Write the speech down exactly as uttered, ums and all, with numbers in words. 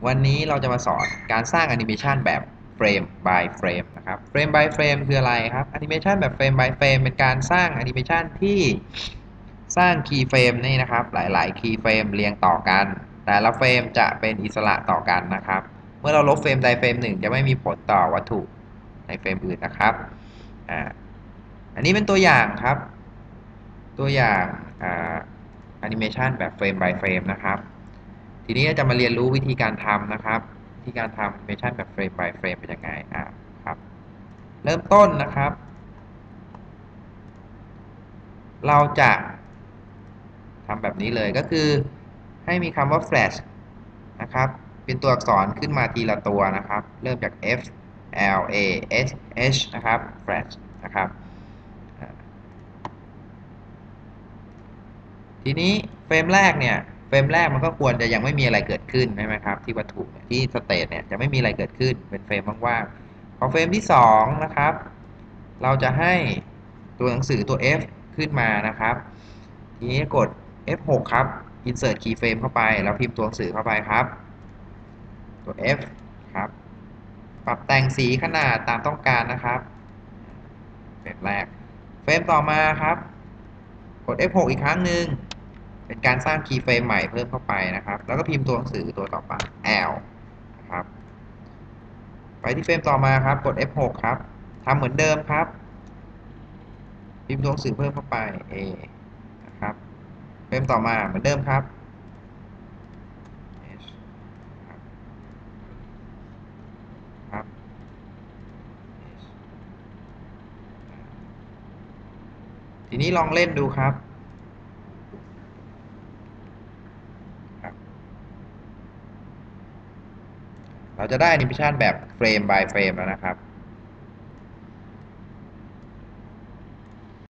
วันนี้เราจะมาสอนการสร้างแอนิเมชันแบบเฟรม by เฟรมนะครับเฟรม by เฟรมคืออะไรครับแอนิเมชันแบบเฟรม by เฟรมเป็นการสร้างแอนิเมชันที่สร้างคีย์เฟรมนี่นะครับหลายๆคีย์เฟรมเรียงต่อกันแต่ละเฟรมจะเป็นอิสระต่อกันนะครับเมื่อเราลบเฟรมใดเฟรมหนึ่งจะไม่มีผลต่อวัตถุในเฟรมอื่นนะครับอ่าอันนี้เป็นตัวอย่างครับตัวอย่างอ่าแอนิเมชันแบบเฟรม by เฟรมนะครับ ทีนี้จะมาเรียนรู้วิธีการทำนะครับวิธีการทำแอนิเมชันแบบเฟรม by เฟรมเป็นยังไงอ่าครับเริ่มต้นนะครับเราจะทำแบบนี้เลยก็คือให้มีคำว่า flash นะครับเป็นตัวอักษรขึ้นมาทีละตัวนะครับเริ่มจาก F L A S H นะครับ flash นะครับทีนี้เฟรมแรกเนี่ยเฟรมแรกมันก็ควรจะยังไม่มีอะไรเกิดขึ้นใช่ไหมครับที่วัตถุที่สเตทเนี่ยจะไม่มีอะไรเกิดขึ้นเป็นเฟรมว่างๆพอเฟรมที่สองนะครับเราจะให้ตัวหนังสือตัว F ขึ้นมานะครับทีนี้กด เอฟ หก ครับ insert keyframe เข้าไปแล้วพิมพ์ตัวหนังสือเข้าไปครับตัว F ครับปรับแต่งสีขนาดตามต้องการนะครับเฟรมแรกเฟรมต่อมาครับกด เอฟ หก อีกครั้งหนึ่ง เป็นการสร้างคีย์เฟรมใหม่เพิ่มเข้าไปนะครับแล้วก็พิมพ์ตัวหนังสือตัวต่อไป L นะครับไปที่เฟรมต่อมาครับกด เอฟ หก ครับทำเหมือนเดิมครับพิมพ์ตัวหนังสือเพิ่มเข้าไป A นะครับเฟรมต่อมาเหมือนเดิมครับ H ครับ H ทีนี้ลองเล่นดูครับครับเราจะได้แอนิเมชันแบบเฟรม by เฟรมแล้วนะครับ